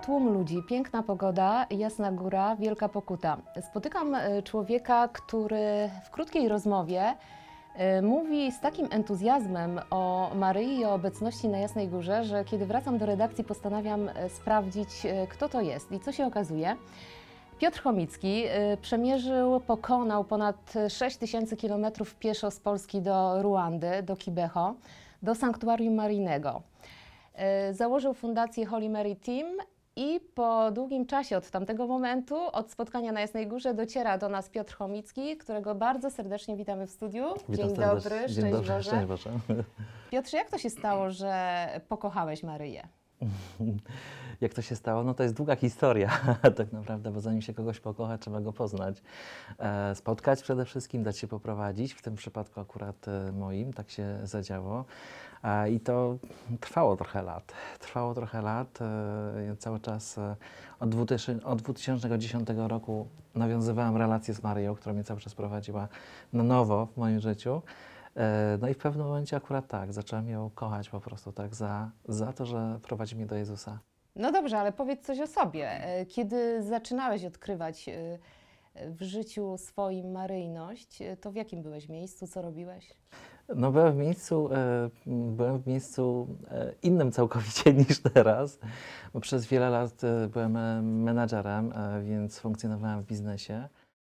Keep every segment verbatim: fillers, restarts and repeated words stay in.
Tłum ludzi, piękna pogoda, jasna góra, wielka pokuta. Spotykam e, człowieka, który w krótkiej rozmowie e, mówi z takim entuzjazmem o Maryi i o obecności na Jasnej Górze, że kiedy wracam do redakcji, postanawiam e, sprawdzić, e, kto to jest. I co się okazuje? Piotr Chomicki e, przemierzył, pokonał ponad sześć tysięcy kilometrów pieszo z Polski do Ruandy, do Kibeho, do Sanktuarium Maryjnego. E, Założył fundację Holy Mary Team i po długim czasie od tamtego momentu, od spotkania na Jasnej Górze, dociera do nas Piotr Chomicki, którego bardzo serdecznie witamy w studiu. Witam Dzień serdecznie. dobry, Dzień szczęść dobry, Boże. szczęść Boże. Piotrze, jak to się stało, że pokochałeś Maryję? Jak to się stało? No to jest długa historia tak naprawdę, bo zanim się kogoś pokocha, trzeba go poznać. E, spotkać przede wszystkim, dać się poprowadzić. W tym przypadku akurat e, moim tak się zadziało. E, I to trwało trochę lat. Trwało trochę lat. E, ja cały czas e, od, dwutysięcznego, od dwa tysiące dziesiątego roku nawiązywałem relację z Maryją, która mnie cały czas prowadziła na nowo w moim życiu. No i w pewnym momencie akurat tak, zacząłem ją kochać po prostu tak za, za to, że prowadzi mnie do Jezusa. No dobrze, ale powiedz coś o sobie. E, Kiedy zaczynałeś odkrywać e, w życiu swoim maryjność, e, to w jakim byłeś miejscu, co robiłeś? No byłem w miejscu, e, byłem w miejscu e, innym całkowicie niż teraz, bo przez wiele lat e, byłem e, menadżerem, e, więc funkcjonowałem w biznesie.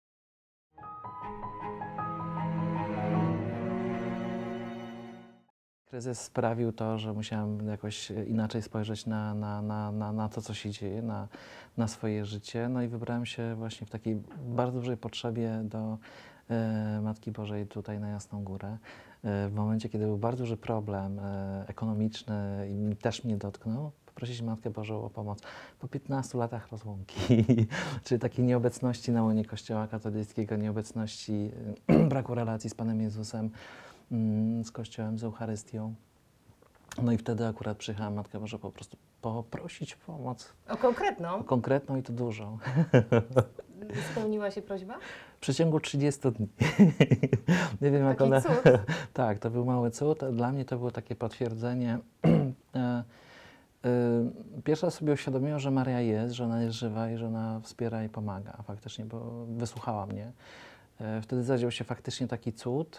Kryzys sprawił to, że musiałem jakoś inaczej spojrzeć na, na, na, na, na to, co się dzieje, na, na swoje życie. No i wybrałem się właśnie w takiej bardzo dużej potrzebie do e, Matki Bożej tutaj na Jasną Górę. E, w momencie, kiedy był bardzo duży problem e, ekonomiczny i też mnie dotknął, poprosić Matkę Bożą o pomoc. Po piętnastu latach rozłąki, czyli takiej nieobecności na łonie Kościoła katolickiego, nieobecności, braku relacji z Panem Jezusem, z Kościołem, z Eucharystią. No i wtedy akurat przyjechała Matka Boża po prostu poprosić o pomoc. O konkretną? O konkretną i to dużą. Spełniła się prośba? W przeciągu trzydziestu dni. Nie wiem, jak Taki ona... cud. Tak, to był mały cud. Dla mnie to było takie potwierdzenie. Pierwsza sobie uświadomiła, że Maria jest, że ona jest żywa i że ona wspiera i pomaga faktycznie, bo wysłuchała mnie. Wtedy zadział się faktycznie taki cud.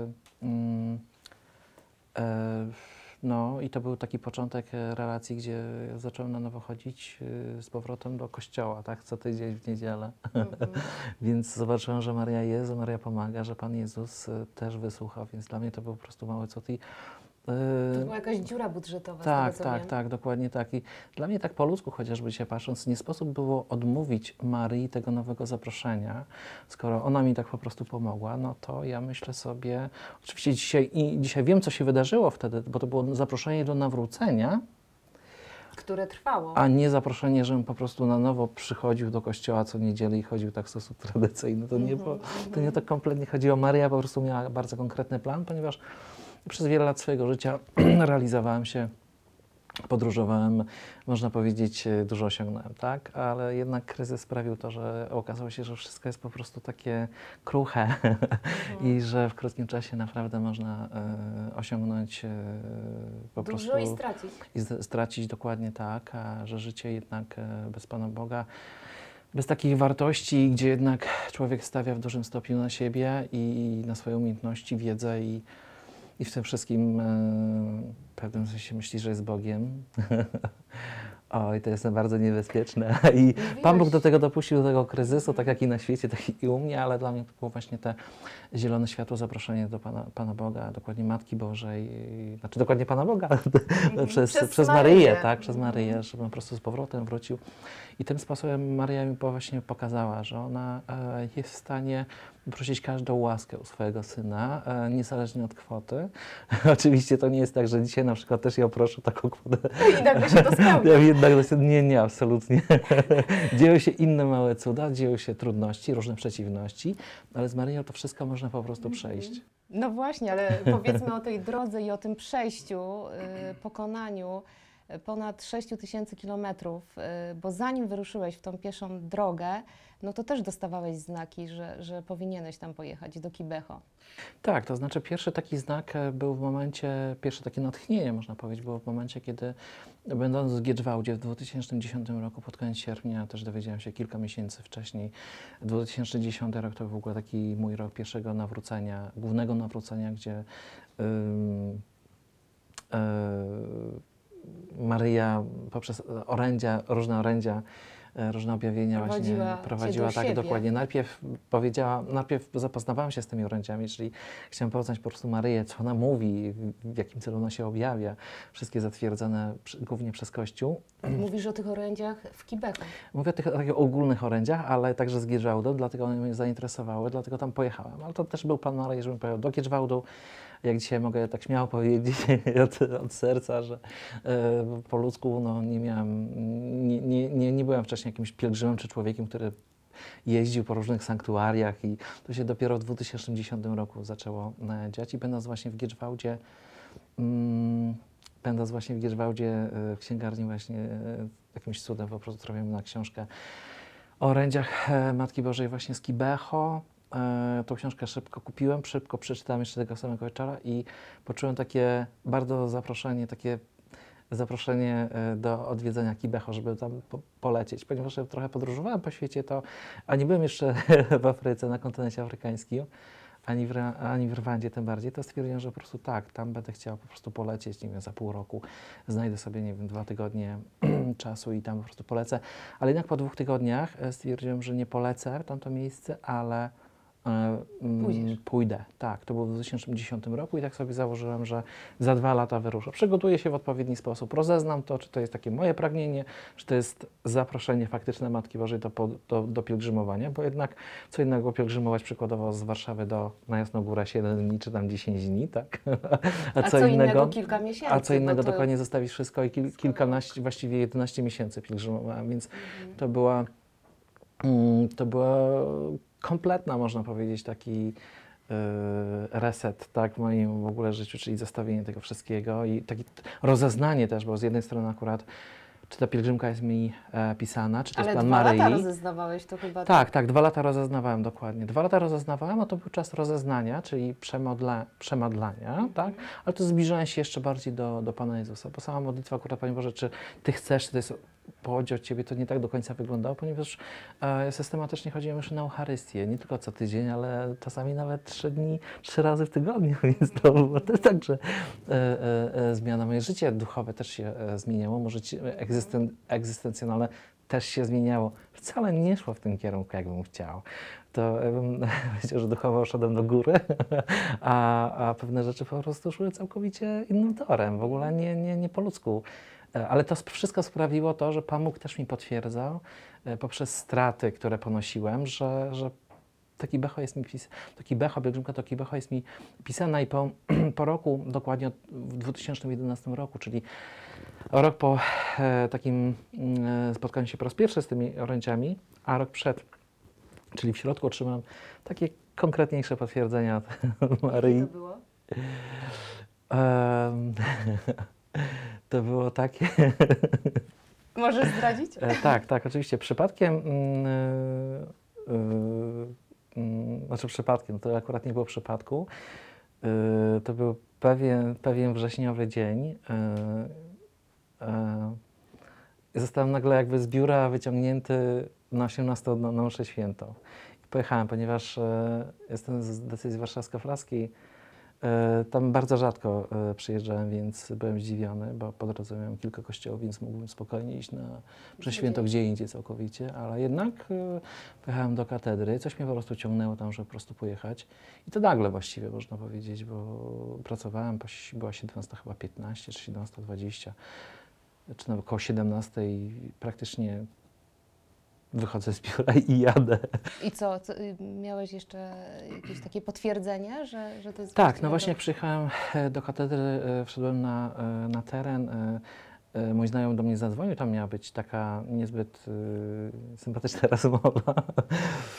No i to był taki początek relacji, gdzie zacząłem na nowo chodzić z powrotem do kościoła, tak, co tydzień w niedzielę. Mm-hmm. Więc zobaczyłem, że Maria jest, że Maria pomaga, że Pan Jezus też wysłuchał, więc dla mnie to był po prostu mały cud. I to była jakaś dziura budżetowa. Tak, z tego, co tak, wiem. tak, dokładnie tak. I dla mnie tak po ludzku chociażby się patrząc, nie sposób było odmówić Maryi tego nowego zaproszenia. Skoro ona mi tak po prostu pomogła, no to ja myślę sobie, oczywiście dzisiaj, i dzisiaj wiem, co się wydarzyło wtedy, bo to było zaproszenie do nawrócenia, które trwało. a nie zaproszenie, żebym po prostu na nowo przychodził do kościoła co niedzielę i chodził tak w sposób tradycyjny. To nie, było, to nie tak kompletnie chodziło. Maria po prostu miała bardzo konkretny plan, ponieważ przez wiele lat swojego życia realizowałem się, podróżowałem, można powiedzieć, dużo osiągnąłem, tak? Ale jednak kryzys sprawił to, że okazało się, że wszystko jest po prostu takie kruche mhm. i że w krótkim czasie naprawdę można e, osiągnąć e, po dużo prostu... i stracić. I z, stracić, dokładnie tak, a że życie jednak e, bez Pana Boga, bez takich wartości, gdzie jednak człowiek stawia w dużym stopniu na siebie i na swoje umiejętności, wiedzę i I w tym wszystkim e, w pewnym sensie myśli, że jest Bogiem. Oj, to jest bardzo niebezpieczne. I Mówiłeś. Pan Bóg do tego dopuścił, do tego kryzysu, tak jak i na świecie, tak i u mnie, ale dla mnie to było właśnie te zielone światło, zaproszenie do Pana, Pana Boga, dokładnie Matki Bożej, i, znaczy dokładnie Pana Boga, mm-hmm. przez, przez, przez Maryję, Maryję, tak, przez mm-hmm. Maryję, żebym po prostu z powrotem wrócił. I tym sposobem Maryja mi właśnie pokazała, że ona e, jest w stanie prosić każdą łaskę u swojego syna, e, niezależnie od kwoty. Oczywiście to nie jest tak, że dzisiaj na przykład też ja proszę taką kwotę. I nagle się to spełni. Ja jednak nie, nie, absolutnie. Dzieją się inne małe cuda, dzieją się trudności, różne przeciwności, ale z Maryją to wszystko można po prostu przejść. No właśnie, ale powiedzmy o tej drodze i o tym przejściu, yy, pokonaniu. ponad sześć tysięcy kilometrów, y, bo zanim wyruszyłeś w tą pieszą drogę, no to też dostawałeś znaki, że, że powinieneś tam pojechać, do Kibeho. Tak, to znaczy pierwszy taki znak e, był w momencie, pierwsze takie natchnienie można powiedzieć, było w momencie, kiedy będąc w Giedżwałdzie w dwa tysiące dziesiątym roku pod koniec sierpnia, też dowiedziałem się kilka miesięcy wcześniej, dwa tysiące dziesiąty rok to w ogóle taki mój rok pierwszego nawrócenia, głównego nawrócenia, gdzie ym, y, Maryja poprzez orędzia, różne orędzia, e, różne objawienia Prowadziła właśnie cię prowadziła do tak siebie. dokładnie. Najpierw powiedziała, najpierw zapoznawałem się z tymi orędziami, czyli chciałem poznać po prostu Maryję, co ona mówi, w, w jakim celu ona się objawia. Wszystkie zatwierdzone przy, głównie przez Kościół. Mówisz o tych orędziach w Kibeho. Mówię o tych takich ogólnych orędziach, ale także z Giedżwałdu, dlatego one mnie zainteresowały, dlatego tam pojechałem. Ale to też był plan Maryi, żebym pojechał do Giedżwałdu. Jak dzisiaj mogę tak śmiało powiedzieć od, od serca, że e, po ludzku no, nie miałem, nie, nie, nie, nie byłem wcześniej jakimś pielgrzymem czy człowiekiem, który jeździł po różnych sanktuariach i to się dopiero w dwa tysiące dziesiątym roku zaczęło e, dziać i będąc właśnie w Giedżwałdzie, mm, będąc właśnie w Giedżwałdzie e, w księgarni właśnie e, jakimś cudem po prostu trafiłem na książkę o orędziach e, Matki Bożej właśnie z Kibeho. E, tą książkę szybko kupiłem, szybko przeczytałem jeszcze tego samego wieczora i poczułem takie bardzo zaproszenie, takie zaproszenie e, do odwiedzenia Kibeho, żeby tam po, polecieć. Ponieważ ja trochę podróżowałem po świecie, to a nie byłem jeszcze w Afryce, na kontynencie afrykańskim, ani w, Ra- ani w Rwandzie tym bardziej, to stwierdziłem, że po prostu tak, tam będę chciał po prostu polecieć, nie wiem, za pół roku znajdę sobie, nie wiem, dwa tygodnie czasu i tam po prostu polecę. Ale jednak po dwóch tygodniach e, stwierdziłem, że nie polecę w tamto miejsce, ale e, mm, Pójdziesz. pójdę. Tak, to było w dwa tysiące dziesiątym roku i tak sobie założyłem, że za dwa lata wyruszę. Przygotuję się w odpowiedni sposób, rozeznam to, czy to jest takie moje pragnienie, czy to jest zaproszenie faktyczne Matki Bożej do, po- do, do pielgrzymowania, bo jednak co innego pielgrzymować przykładowo z Warszawy do na Jasną Górę siedem dni, czy tam dziesięć dni, tak? A co innego kilka miesięcy. A co bo innego to- dokładnie zostawić wszystko i kil, kilkanaście, właściwie jedenaście miesięcy pielgrzymowałem, więc Mhm. to była, mm, to była kompletna, można powiedzieć, taki y, reset, tak, w moim w ogóle życiu, czyli zostawienie tego wszystkiego i takie t- rozeznanie też, bo z jednej strony akurat czy ta pielgrzymka jest mi e, pisana, czy to Ale jest plan dwa Maryi. lata rozeznawałeś, to chyba... Tak, tak, dwa lata rozeznawałem dokładnie. Dwa lata rozeznawałem, a to był czas rozeznania, czyli przemodla, przemodlania, tak? Ale to zbliżałem się jeszcze bardziej do, do Pana Jezusa, bo sama modlitwa akurat, Panie Boże, czy Ty chcesz, czy to jest pochodzi od Ciebie, to nie tak do końca wyglądało, ponieważ e, systematycznie chodziłem już na Eucharystię, nie tylko co tydzień, ale czasami nawet trzy dni, trzy razy w tygodniu, więc to było też tak, że e, e, e, zmiana, moje życie duchowe też się e, zmieniało, może ci- egzysten, egzystencjonalne też się zmieniało. Wcale nie szło w tym kierunku, jakbym chciał. To ja bym powiedział, że duchowo szedłem do góry, a, a pewne rzeczy po prostu szły całkowicie innym torem, w ogóle nie, nie, nie po ludzku. E, Ale to sp- wszystko sprawiło to, że Pan Bóg też mi potwierdzał e, poprzez straty, które ponosiłem, że, że to Kibeho jest mi pis- to Kibeho, pielgrzymka to Kibeho jest mi pisana i po, po roku, dokładnie od- w dwa tysiące jedenastym roku, czyli rok po e, takim mm, e, spotkaniu się po raz pierwszy z tymi orędziami, a rok przed, czyli w środku otrzymałem takie konkretniejsze potwierdzenia od Maryi. Jakie to było? Em, to było takie. Możesz zdradzić? E, tak, tak, oczywiście. Przypadkiem, mm, e, e, mm, znaczy przypadkiem, to akurat nie było przypadku. E, to był pewien, pewien wrześniowy dzień. E, e, i zostałem nagle jakby z biura wyciągnięty na osiemnastą na, na mszę świętą. I pojechałem, ponieważ e, jestem z decyzji warszawsko-flaskiej. E, tam bardzo rzadko e, przyjeżdżałem, więc byłem zdziwiony, bo po drodze miałem kilka kościołów, więc mógłbym spokojnie iść na mszę świętą gdzie indziej całkowicie, ale jednak e, pojechałem do katedry, coś mnie po prostu ciągnęło tam, żeby po prostu pojechać. I to nagle właściwie można powiedzieć, bo pracowałem, po si- była siedemnasta chyba piętnaście czy siedemnasta dwadzieścia, czy nawet około siedemnastej praktycznie wychodzę z biura i jadę. I co, co, y, miałeś jeszcze jakieś takie potwierdzenie, że, że to jest Tak, właściwie no właśnie to- jak przyjechałem e, do katedry, e, wszedłem na, e, na teren, e, e, mój znajomy do mnie zadzwonił, tam miała być taka niezbyt e, sympatyczna rozmowa.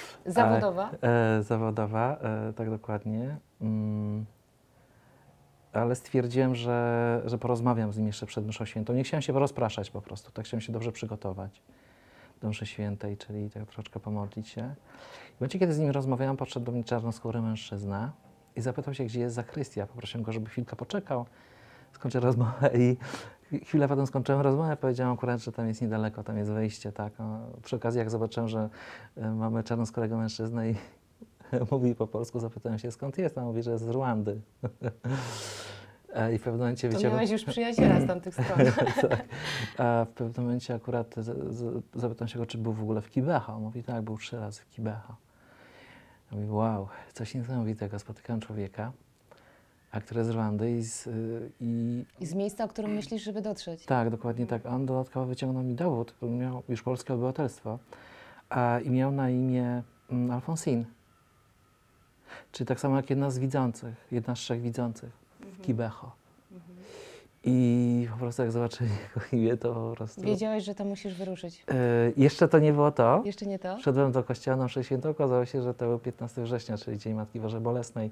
Zawodowa? E, zawodowa, e, tak dokładnie. Mm. ale stwierdziłem, że, że porozmawiam z nim jeszcze przed mszą świętą. Nie chciałem się rozpraszać po prostu, tak chciałem się dobrze przygotować do mszy świętej, czyli tak troszeczkę pomodlić się. W momencie, kiedy z nim rozmawiałem, podszedł do mnie czarnoskóry mężczyzna i zapytał się, gdzie jest zakrystia. Poprosiłem go, żeby chwilkę poczekał, skończę rozmowę i chwilę potem skończyłem rozmowę, powiedziałem akurat, że tam jest niedaleko, tam jest wejście, tak. A przy okazji, jak zobaczyłem, że y, mamy czarnoskórego mężczyznę i mówi po polsku, zapytałem się, skąd jest, a on mówi, że jest z Ruandy. E, I w pewnym momencie To wyciągnął... miałeś już przyjaciela z tamtych stron. tak. A w pewnym momencie akurat z, z, zapytam się go, czy był w ogóle w Kibeho. On mówi, tak, był trzy razy w Kibeho. Ja mówię, wow, coś niesamowitego. Spotykam człowieka, a który jest z Rwandy i z, i I z miejsca, o którym myślisz, żeby dotrzeć. tak, dokładnie tak. A on dodatkowo wyciągnął mi dowód, on miał już polskie obywatelstwo a, i miał na imię mm, Alfonsin. Czyli tak samo jak jedna z widzących, jedna z trzech widzących w Kibeho. I po prostu jak zobaczyli jego imię, to po prostu... Wiedziałeś, że to musisz wyruszyć. E, jeszcze to nie było to. Jeszcze nie to? Wszedłem do kościoła na mszę świętą, okazało się, że to był piętnastego września, czyli Dzień Matki Bożej Bolesnej,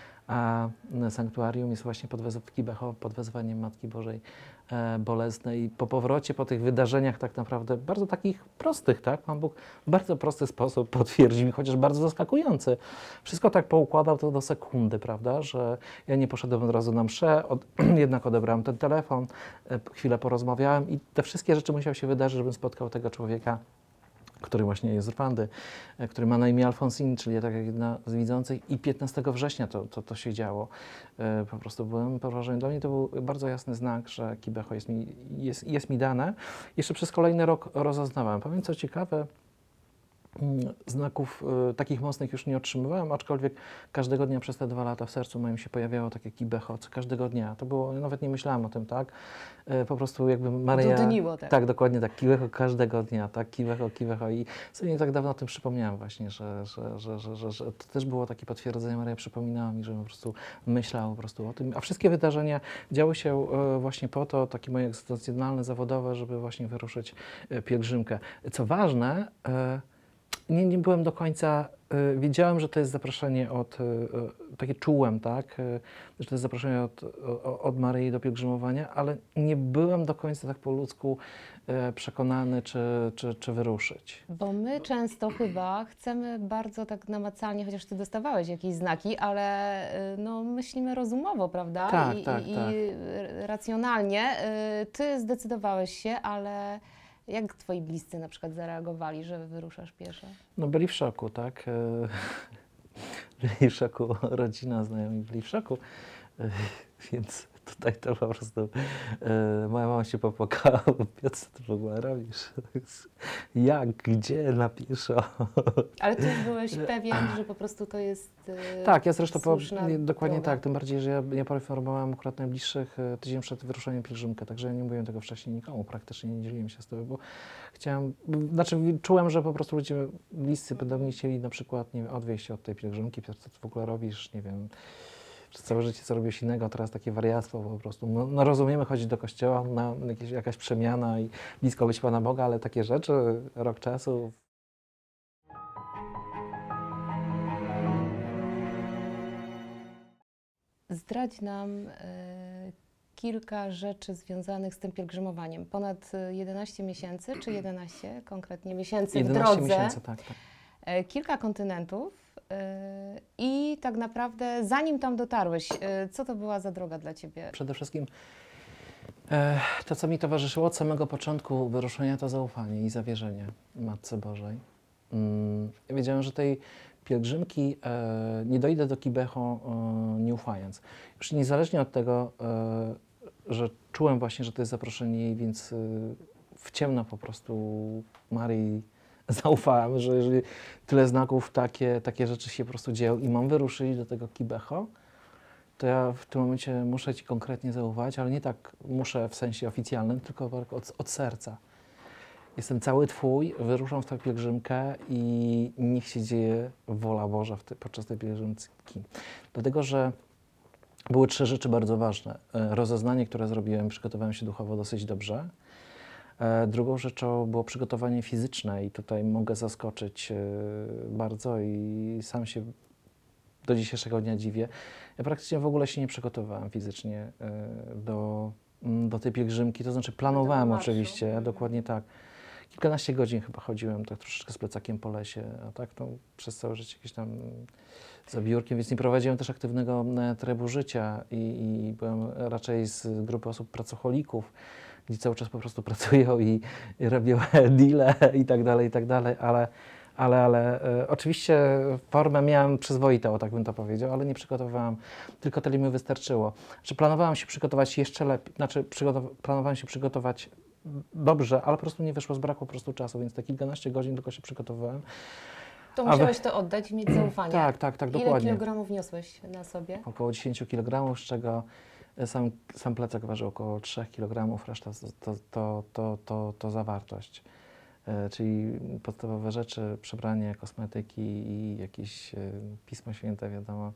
a sanktuarium jest właśnie pod wez- w Kibeho pod wezwaniem Matki Bożej e, Bolesnej. Po powrocie, po tych wydarzeniach tak naprawdę bardzo takich prostych, tak? Pan Bóg w bardzo prosty sposób potwierdził mi, chociaż bardzo zaskakujący. Wszystko tak poukładał to do sekundy, prawda? Że ja nie poszedłem od razu na mszę, od, jednak odebrałem ten telefon, e, chwilę porozmawiałem i te wszystkie rzeczy musiały się wydarzyć, żebym spotkał tego człowieka, który właśnie jest z Rwandy, e, który ma na imię Alfonsin, czyli tak jak jedna z widzących. I piętnastego września to, to, to się działo. E, po prostu byłem porażony. Dla mnie to był bardzo jasny znak, że Kibeho jest mi, jest, jest mi dane. Jeszcze przez kolejny rok rozeznawałem. Powiem, co ciekawe, mm, znaków e, takich mocnych już nie otrzymywałem, aczkolwiek każdego dnia przez te dwa lata w sercu moim się pojawiało takie Kibeho, co każdego dnia. To było, nawet nie myślałem o tym, tak? E, po prostu jakby Maryja... Dudniło tak. Tak, dokładnie tak. Kibeho każdego dnia, tak? Kibeho, Kibeho. I sobie nie tak dawno o tym przypomniałem właśnie, że, że, że, że, że, że to też było takie potwierdzenie. Maryja przypominała mi, żebym po prostu myślał po prostu o tym. A wszystkie wydarzenia działy się e, właśnie po to, takie moje egzystencjonalne, zawodowe, żeby właśnie wyruszyć e, pielgrzymkę. Co ważne, e, nie, nie byłem do końca, y, wiedziałem, że to jest zaproszenie od, y, y, takie czułem, tak, y, że to jest zaproszenie od, o, od Maryi do pielgrzymowania, ale nie byłem do końca tak po ludzku y, przekonany, czy, czy, czy wyruszyć. Bo my często chyba chcemy bardzo tak namacalnie, chociaż ty dostawałeś jakieś znaki, ale y, no, myślimy rozumowo, prawda? Tak, I, tak, i, tak. i racjonalnie. Y, Ty zdecydowałeś się, ale jak twoi bliscy na przykład zareagowali, że wyruszasz pieszo? No byli w szoku, tak, y, byli w szoku, rodzina, znajomi byli w szoku, y, więc tutaj to po prostu y, moja mama się popłakała, bo Piotr, co ty w ogóle robisz? Jak, gdzie, na pieszo? Ale ty byłeś pewien, że po prostu to jest y, Tak, ja zresztą po, słuszna nie, dokładnie droga. tak, tym bardziej, że ja, ja poinformowałem akurat najbliższych e, tydzień przed wyruszeniem pielgrzymkę, także ja nie mówiłem tego wcześniej nikomu, praktycznie nie dzieliłem się z tym, bo chciałem, znaczy czułem, że po prostu ludzie bliscy będą mnie chcieli na przykład, nie wiem, odwieźć od tej pielgrzymki, Piotr, co ty w ogóle robisz, nie wiem, przez całe życie co robisz innego, a teraz takie wariactwo po prostu. No, no rozumiemy chodzić do kościoła, na jakieś, jakaś przemiana i blisko być Pana Boga, ale takie rzeczy, rok czasu. Zdradź nam y, kilka rzeczy związanych z tym pielgrzymowaniem. Ponad y, jedenaście miesięcy, czy jedenaście konkretnie miesięcy w jedenaście drodze, miesięcy, tak, tak. y, kilka kontynentów y, i tak naprawdę zanim tam dotarłeś, y, co to była za droga dla Ciebie? Przede wszystkim e, to, co mi towarzyszyło od samego początku wyruszenia, to zaufanie i zawierzenie Matce Bożej. Mm, ja wiedziałem, że tej pielgrzymki e, nie dojdę do Kibeho e, nie ufając. Już niezależnie od tego, e, że czułem właśnie, że to jest zaproszenie jej, więc e, w ciemno po prostu Maryi zaufałem, że jeżeli tyle znaków, takie, takie rzeczy się po prostu dzieją i mam wyruszyć do tego Kibeho, to ja w tym momencie muszę Ci konkretnie zaufać, ale nie tak muszę w sensie oficjalnym, tylko od, od serca. Jestem cały Twój, wyruszam w tę pielgrzymkę i niech się dzieje wola Boża w te, podczas tej pielgrzymki. Dlatego, że były trzy rzeczy bardzo ważne. E, Rozeznanie, które zrobiłem, przygotowałem się duchowo dosyć dobrze. E, Drugą rzeczą było przygotowanie fizyczne i tutaj mogę zaskoczyć e, bardzo i sam się do dzisiejszego dnia dziwię. Ja praktycznie w ogóle się nie przygotowywałem fizycznie y, do, mm, do tej pielgrzymki, to znaczy planowałem marszu. oczywiście, Mhm. dokładnie tak. Kilkanaście godzin chyba chodziłem tak troszeczkę z plecakiem po lesie, a tak to przez całe życie jakieś tam za biurkiem, więc nie prowadziłem też aktywnego e, trybu życia i, i byłem raczej z grupy osób pracocholików, gdzie cały czas po prostu pracują i, i robią deale i tak dalej, i tak dalej, ale, ale, ale e, oczywiście formę miałem przyzwoitą, tak bym to powiedział, ale nie przygotowywałem, tylko tyle mi wystarczyło. Znaczy, planowałem się przygotować jeszcze lepiej, znaczy przygotow- planowałem się przygotować dobrze, ale po prostu nie wyszło z braku po prostu czasu, więc te kilkanaście godzin tylko się przygotowywałem. To A musiałeś we- to oddać i mieć zaufanie. Tak, tak, tak, Ile dokładnie. kilogramów niosłeś na sobie? Około dziesięć kilogramów, z czego sam, sam plecak waży około trzy kilogramy, reszta to, to, to, to, to zawartość. E, czyli podstawowe rzeczy, przebranie, kosmetyki i jakieś e, Pismo Święte, wiadomo,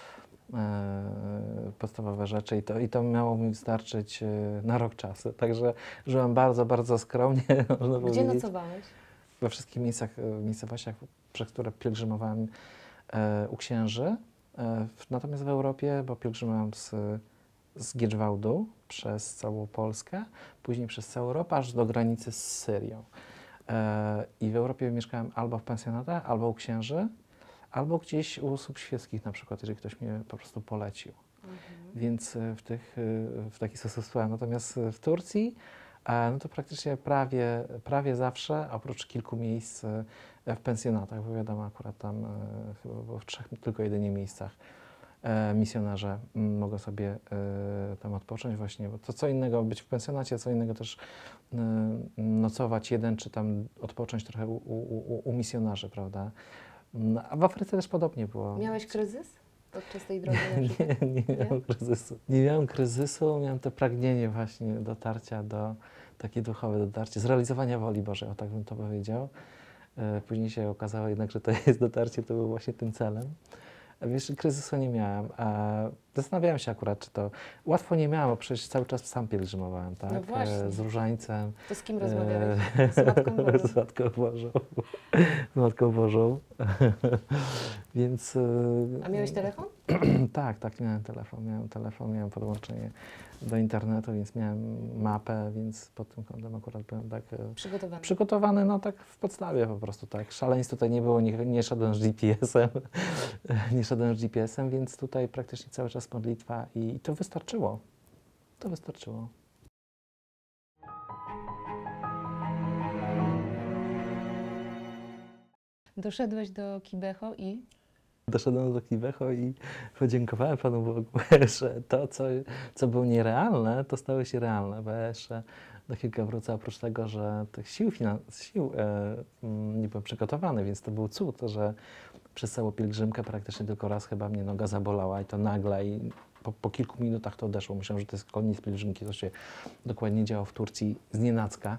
e, podstawowe rzeczy i to, i to miało mi wystarczyć e, na rok czasu. Także żyłem bardzo, bardzo skromnie, można Gdzie powiedzieć. nocowałeś? We wszystkich miejscach, e, miejscowościach, przez które pielgrzymowałem e, u księży. E, w, natomiast w Europie, bo pielgrzymowałem z, z Giedżwałdu przez całą Polskę, później przez całą Europę, aż do granicy z Syrią. E, I w Europie mieszkałem albo w pensjonatach, albo u księży, albo gdzieś u osób świeckich na przykład, jeżeli ktoś mnie po prostu polecił. Mhm. Więc e, w, tych, e, w taki sposób słuchałem. Natomiast w Turcji, e, no to praktycznie prawie, prawie zawsze, oprócz kilku miejsc e, w pensjonatach, bo wiadomo, akurat tam e, chyba było w trzech tylko jedynie miejscach e, misjonarze m, mogą sobie e, tam odpocząć właśnie, bo to co innego być w pensjonacie, co innego też e, nocować jeden, czy tam odpocząć trochę u, u, u, u misjonarzy, prawda? No, a w Afryce też podobnie było. Miałeś kryzys podczas tej drogi na Nie, Tibet? nie miałem kryzysu. Nie miałem kryzysu, miałem to pragnienie właśnie dotarcia do, takie duchowe dotarcie, zrealizowania woli Bożej, o tak bym to powiedział. E, Później się okazało jednak, że to jest dotarcie, to był właśnie tym celem. A wiesz, kryzysu nie miałem. A zastanawiałem się akurat, czy to... Łatwo nie miałem, bo przecież cały czas sam pielgrzymowałem, tak? No właśnie. E, Z różańcem. To z kim e, rozmawiałeś? Z Matką Bożą? Z Matką Bożą. Z Matką Bożą. Więc... e, A miałeś telefon? Tak, tak, miałem telefon, miałem telefon, miałem podłączenie do internetu, więc miałem mapę, więc pod tym kątem akurat byłem tak e, Przygotowany. przygotowany, no tak w podstawie po prostu, tak. Szaleństw tutaj nie było, nie, nie szedłem z G P S-em, nie szedłem z G P S-em, więc tutaj praktycznie cały czas modlitwa i to wystarczyło. To wystarczyło. Doszedłeś do Kibeho i Doszedłem do Kibeho i podziękowałem Panu Bogu, że to, co, co było nierealne, to stało się realne, bo ja jeszcze do kilka wrócę, oprócz tego, że tych sił, finan- sił e, mm, nie byłem przygotowany, więc to był cud, że przez całą pielgrzymkę praktycznie tylko raz chyba mnie noga zabolała i to nagle i po, po kilku minutach to odeszło. Myślałem, że to jest koniec pielgrzymki, to się dokładnie działo w Turcji znienacka.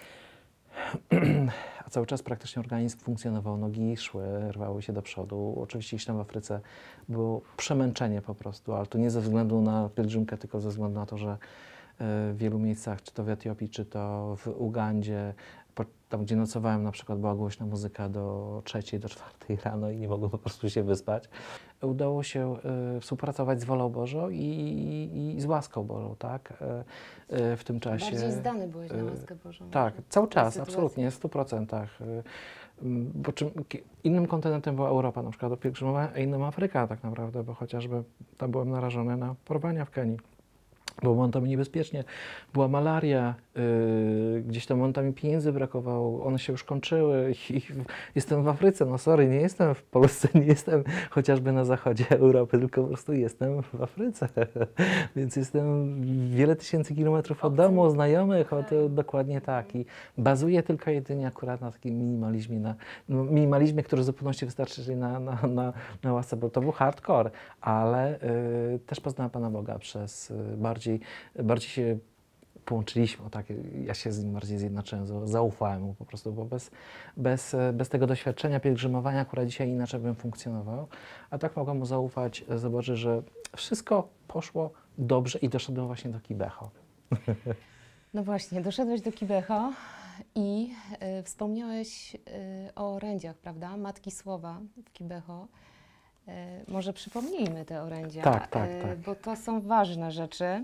A cały czas praktycznie organizm funkcjonował, nogi szły, rwały się do przodu. Oczywiście gdzieś tam w Afryce było przemęczenie po prostu, ale to nie ze względu na pielgrzymkę, tylko ze względu na to, że w wielu miejscach, czy to w Etiopii, czy to w Ugandzie, po, tam gdzie nocowałem na przykład była głośna muzyka do trzeciej, do czwartej rano i nie mogłem po prostu się wyspać. Udało się y, współpracować z wolą Bożą i, i, i z łaską Bożą, tak? Y, y, w tym czasie. bardziej zdany byłeś na y, łaskę Bożą. Tak, może, cały w tej czas, sytuacji. absolutnie, w stu procentach. Y, mm, Bo czym, ki- innym kontynentem była Europa, na przykład do pielgrzymowania, a innym Afryka tak naprawdę, bo chociażby tam byłem narażony na porwania w Kenii. Było momentami niebezpiecznie, była malaria, yy, gdzieś tam momentami pieniędzy brakowało, one się już kończyły i, i jestem w Afryce, no sorry, nie jestem w Polsce, nie jestem chociażby na zachodzie Europy, tylko po prostu jestem w Afryce, więc jestem wiele tysięcy kilometrów od Obcym domu, znajomych, od, kraju. dokładnie tak i bazuję tylko jedynie akurat na takim minimalizmie, na no, minimalizmie, który w zupełności wystarczy, czyli na, na, na, na łasce, bo to był hardcore, ale yy, też poznałem Pana Boga przez yy, bardziej bardziej się połączyliśmy, o tak, ja się z nim bardziej zjednoczyłem, za- zaufałem mu po prostu, bo bez, bez, bez tego doświadczenia pielgrzymowania akurat dzisiaj inaczej bym funkcjonował, a tak mogłem mu zaufać, zobaczyć, że wszystko poszło dobrze i doszedłem właśnie do Kibeho. No właśnie, doszedłeś do Kibeho i y, wspomniałeś y, o orędziach, prawda? Matki Słowa w Kibeho. E, Może przypomnijmy te orędzia, Tak, tak, e, tak. bo to są ważne rzeczy. E,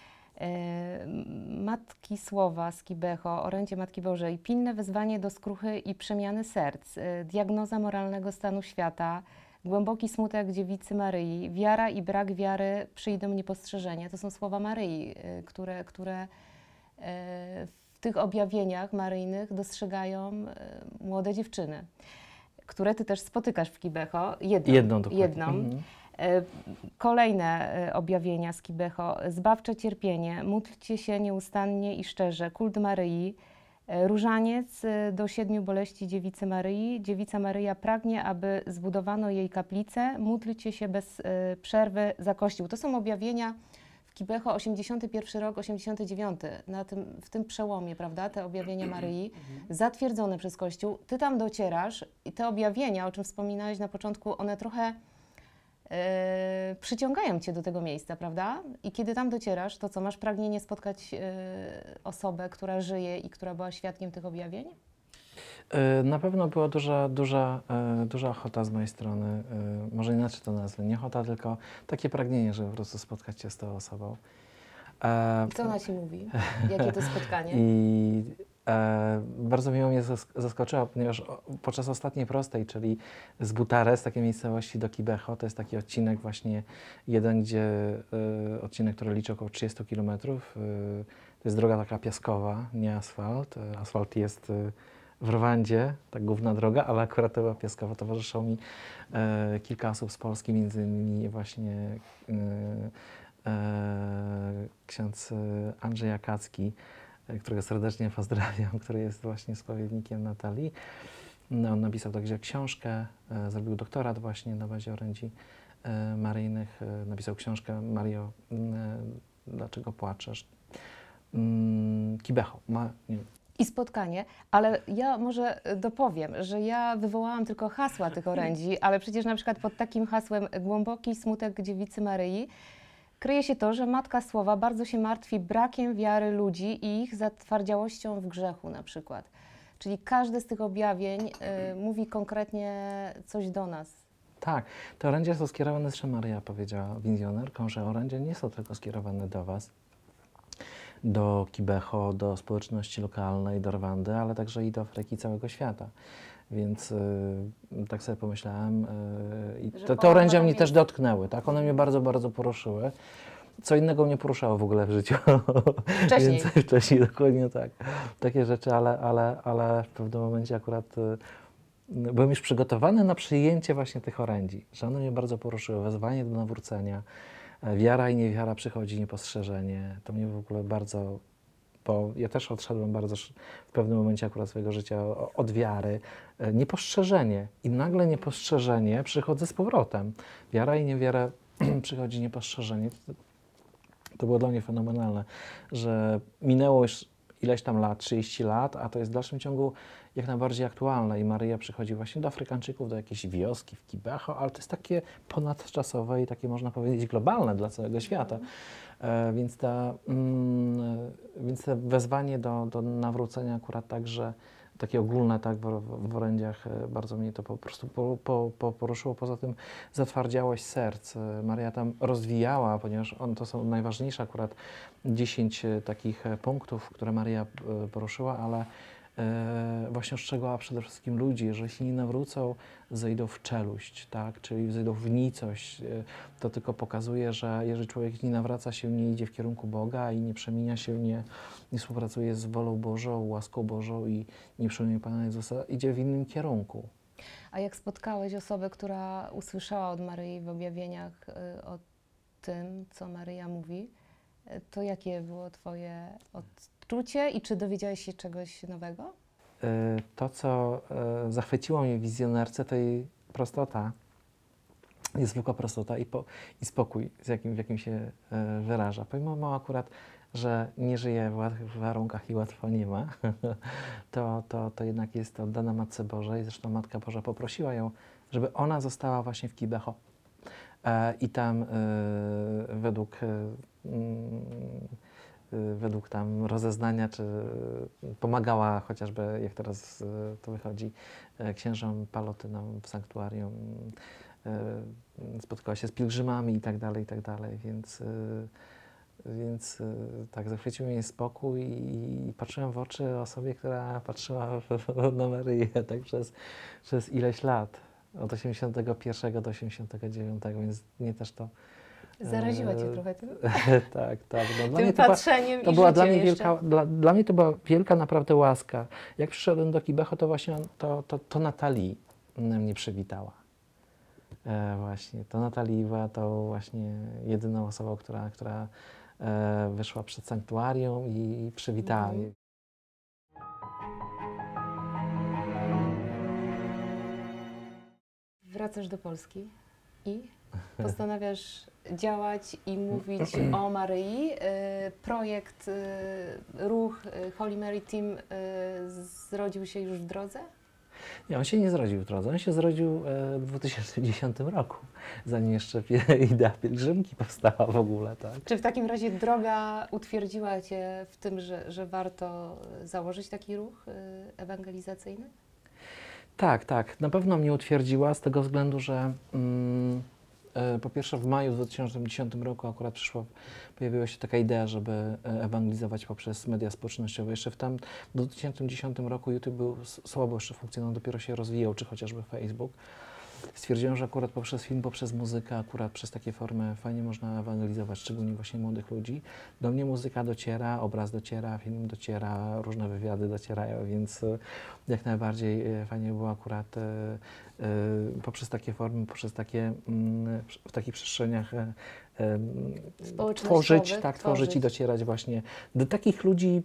Matki Słowa z Kibeho, orędzie Matki Bożej, pilne wezwanie do skruchy i przemiany serc, e, diagnoza moralnego stanu świata, głęboki smutek dziewicy Maryi, wiara i brak wiary przyjdą niepostrzeżenie. To są słowa Maryi, e, które, które e, w tych objawieniach maryjnych dostrzegają e, młode dziewczyny, które ty też spotykasz w Kibeho. Jedną. Jedną dokładnie. jedną. Mhm. E, Kolejne e, objawienia z Kibeho. Zbawcze cierpienie, módlcie się nieustannie i szczerze, kult Maryi, e, różaniec e, do siedmiu boleści dziewicy Maryi. Dziewica Maryja pragnie, aby zbudowano jej kaplicę, módlcie się bez e, przerwy za Kościół. To są objawienia w Kibeho osiemdziesiąty pierwszy rok, osiemdziesiąty dziewiąty, na tym, w tym przełomie, prawda, te objawienia Maryi, zatwierdzone przez Kościół. Ty tam docierasz i te objawienia, o czym wspominałeś na początku, one trochę e, przyciągają cię do tego miejsca, prawda? I kiedy tam docierasz, to co, masz pragnienie spotkać e, osobę, która żyje i która była świadkiem tych objawień? E, Na pewno była duża, duża, e, duża ochota z mojej strony, e, może inaczej to nazwę, nie ochota, tylko takie pragnienie, żeby po prostu spotkać się z tą osobą. E, Co ona ci mówi? Jakie to spotkanie? I e, bardzo miło mnie zask- zaskoczyła, ponieważ o, podczas ostatniej prostej, czyli z Butares, takiej miejscowości do Kibeho, to jest taki odcinek właśnie jeden, gdzie e, odcinek, który liczy około trzydzieści kilometrów. E, to jest droga taka piaskowa, nie asfalt. E, asfalt jest e, w Rwandzie, tak główna droga, ale akurat to była piaskowa. Towarzyszyło mi e, kilka osób z Polski, między innymi właśnie e, e, ksiądz e, Andrzej Akacki, e, którego serdecznie pozdrawiam, który jest właśnie spowiednikiem Natalii. No, on napisał także książkę, e, zrobił doktorat właśnie na bazie orędzi e, maryjnych. E, napisał książkę Mario, e, dlaczego płaczesz? Mm, Kibeho. Ma, nie, I spotkanie, ale ja może dopowiem, że ja wywołałam tylko hasła tych orędzi, ale przecież na przykład pod takim hasłem głęboki smutek dziewicy Maryi kryje się to, że Matka Słowa bardzo się martwi brakiem wiary ludzi i ich zatwardziałością w grzechu na przykład. Czyli każdy z tych objawień y, mówi konkretnie coś do nas. Tak, te orędzia są skierowane, zresztą Maryja powiedziała wizjonerką, że orędzia nie są tylko skierowane do was, do Kibeho, do społeczności lokalnej, do Rwandy, ale także i do Afryki, całego świata. Więc y, tak sobie pomyślałem y, i Że te, te pomaga orędzia nam mnie jest. też dotknęły, tak? One mnie bardzo, bardzo poruszyły. Co innego mnie poruszało w ogóle w życiu. Wcześniej. Więc wcześniej, dokładnie tak. Takie rzeczy, ale, ale, ale w pewnym momencie akurat y, byłem już przygotowany na przyjęcie właśnie tych orędzi, że one mnie bardzo poruszyły. Wezwanie do nawrócenia, e, wiara i niewiara przychodzi niepostrzeżenie. To mnie w ogóle bardzo, bo ja też odszedłem bardzo sz- w pewnym momencie akurat swojego życia o- od wiary. E, Niepostrzeżenie i nagle niepostrzeżenie przychodzę z powrotem. Wiara i niewiara przychodzi niepostrzeżenie. To, to było dla mnie fenomenalne, że minęło już ileś tam lat, trzydzieści lat, a to jest w dalszym ciągu jak najbardziej aktualne i Maryja przychodzi właśnie do Afrykańczyków, do jakiejś wioski w Kibeho, ale to jest takie ponadczasowe i takie można powiedzieć globalne dla całego świata. E, więc, ta, mm, więc to wezwanie do, do nawrócenia akurat także takie ogólne, tak, w, w orędziach e, bardzo mnie to po prostu po, po, po poruszyło. Poza tym zatwardziałość serc. E, Maryja tam rozwijała, ponieważ on, to są najważniejsze akurat dziesięć e, takich e, punktów, które Maryja e, poruszyła, ale e, właśnie ostrzegała przede wszystkim ludzi, że jeśli nie nawrócą, zejdą w czeluść, tak, czyli zejdą w nicość. E, to tylko pokazuje, że jeżeli człowiek nie nawraca się, nie idzie w kierunku Boga i nie przemienia się, nie, nie współpracuje z wolą Bożą, łaską Bożą i nie przyjmuje Pana Jezusa, idzie w innym kierunku. A jak spotkałeś osobę, która usłyszała od Maryi w objawieniach y, o tym, co Maryja mówi, y, to jakie było twoje odczucie i czy dowiedziałeś się czegoś nowego? E, To, co e, zachwyciło mnie w wizjonerce, to jej prostota, niezwykła prostota i, po, i spokój, z jakim, w jakim się e, wyraża. Pomimo akurat, że nie żyje w łatwych warunkach i łatwo nie ma, to, to, to jednak jest oddana Matce Bożej. Zresztą Matka Boża poprosiła ją, żeby ona została właśnie w Kibeho. E, I tam e, według, e, mm, e, według tam rozeznania, czy pomagała chociażby, jak teraz e, to wychodzi, e, księżom palotynom w sanktuarium y, spotkała się z pielgrzymami i tak dalej, i tak dalej, więc, y, więc y, tak, zachwycił mnie spokój i, i patrzyłem w oczy osobie, która patrzyła na Maryję tak przez, przez ileś lat, od osiemdziesiątego pierwszego do osiemdziesiątego dziewiątego, więc mnie też to Zaraziła Cię e, trochę tym? tak, tak. No, dla Tym mnie to była, patrzeniem to i była dla życiem mnie jeszcze. wielka, dla, dla mnie to była wielka naprawdę łaska. Jak przyszedłem do Kibeho, to właśnie on- to, to, to Natalii mnie przywitała. E, właśnie, to Natalii była to właśnie jedyną osobą, która, która e, wyszła przed sanktuarium i przywitała Mhm. mnie. Wracasz do Polski i postanawiasz działać i mówić o Maryi. Y, Projekt, y, ruch y, Holy Mary Team y, zrodził się już w drodze? Nie, on się nie zrodził w drodze, on się zrodził e, w dwa tysiące dziesiątym roku, zanim jeszcze pie- idea pielgrzymki powstała w ogóle, tak? Czy w takim razie droga utwierdziła Cię w tym, że, że warto założyć taki ruch y, ewangelizacyjny? Tak, tak. Na pewno mnie utwierdziła z tego względu, że mm, e, po pierwsze w maju dwa tysiące dziesiątym roku akurat przyszła, pojawiła się taka idea, żeby e, ewangelizować poprzez media społecznościowe. Jeszcze w tam w dwa tysiące dziesiątym roku YouTube był s- słabo jeszcze funkcjonował, dopiero się rozwijał, czy chociażby Facebook. Stwierdziłem, że akurat poprzez film, poprzez muzykę, akurat przez takie formy fajnie można ewangelizować, szczególnie właśnie młodych ludzi. Do mnie muzyka dociera, obraz dociera, film dociera, różne wywiady docierają, więc e, jak najbardziej e, fajnie było akurat e, e, poprzez takie formy, poprzez takie, mm, w takich przestrzeniach e, e, Społecznościowych, tworzyć, tak, tworzyć i tworzyć. docierać właśnie do takich ludzi,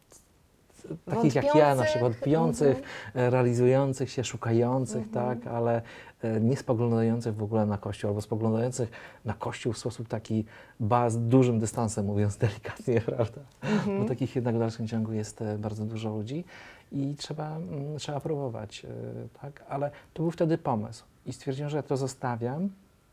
takich jak ja, na Wątpiących, przykład wątpiących, mhm. e, realizujących się, szukających, Mhm. tak, ale e, nie spoglądających w ogóle na Kościół, albo spoglądających na Kościół w sposób taki ba, z dużym dystansem, mówiąc delikatnie, prawda? Mhm. Bo takich jednak w dalszym ciągu jest e, bardzo dużo ludzi i trzeba, mm, trzeba próbować, e, tak, ale to był wtedy pomysł i stwierdziłem, że ja to zostawiam.